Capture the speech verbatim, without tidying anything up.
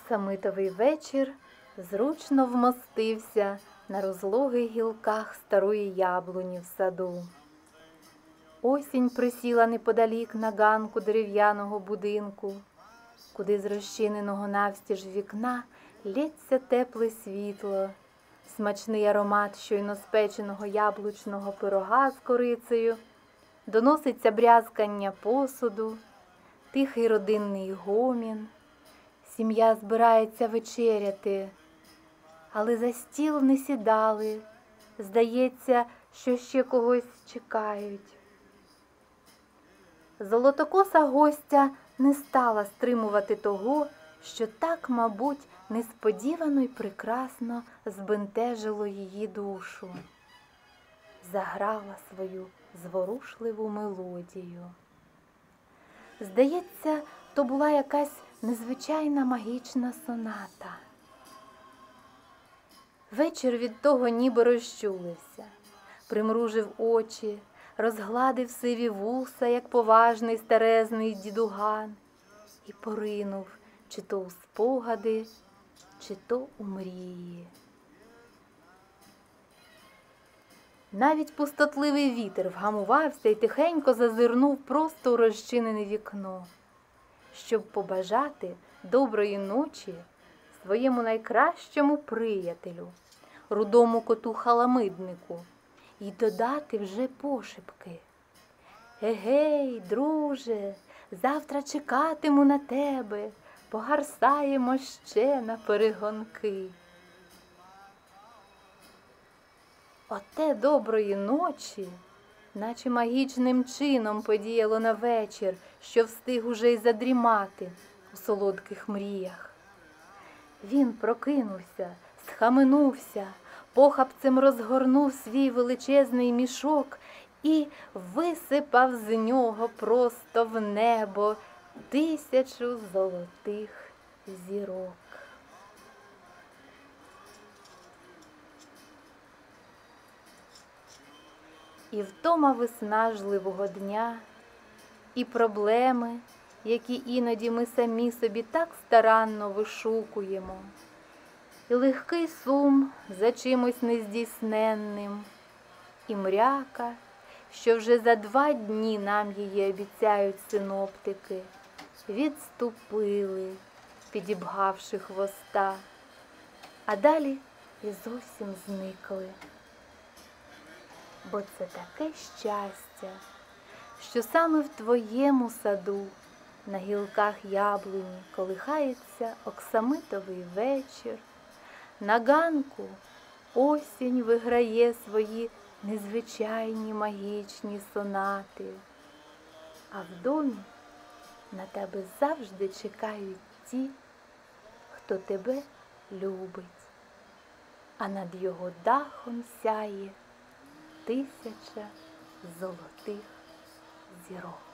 Оксамитовий вечір зручно вмостився на розлогих гілках старої яблуні в саду. Осінь присіла неподалік на ганку дерев'яного будинку, куди з розчиненого навстіж вікна лється тепле світло, смачний аромат щойно спеченого яблучного пирога з корицею, доноситься брязкання посуду, тихий родинний гомін. Сім'я збирається вечеряти, але за стіл не сідали. Здається, що ще когось чекають. Золотокоса гостя не стала стримувати того, що так, мабуть, несподівано й прекрасно збентежило її душу. Заграла свою зворушливу мелодію. Здається, то була якась незвичайна магічна соната. Вечір від того ніби розчулився, примружив очі, розгладив сиві вуса, як поважний старезний дідуган, і поринув чи то у спогади, чи то у мрії. Навіть пустотливий вітер вгамувався і тихенько зазирнув просто у розчинене вікно, щоб побажати доброї ночі своєму найкращому приятелю, рудому коту-халамиднику, і додати вже пошепки: «Егей, друже, завтра чекатиму на тебе, погарсаємо ще на перегонки». Оте доброї ночі наче магічним чином подіяло на вечір, що встиг уже й задрімати у солодких мріях. Він прокинувся, схаменувся, похапцем розгорнув свій величезний мішок і висипав з нього просто в небо тисячу золотих зірок. І втома виснажливого дня, і проблеми, які іноді ми самі собі так старанно вишукуємо, і легкий сум за чимось нездійсненним, і мряка, що вже за два дні нам її обіцяють синоптики, відступили, підібгавши хвоста, а далі і зовсім зникли. Бо це таке щастя, що саме в твоєму саду на гілках яблуні колихається оксамитовий вечір, на ганку осінь виграє свої незвичайні магічні сонати, а в домі на тебе завжди чекають ті, хто тебе любить, а над його дахом сяє тисяча золотих зірок.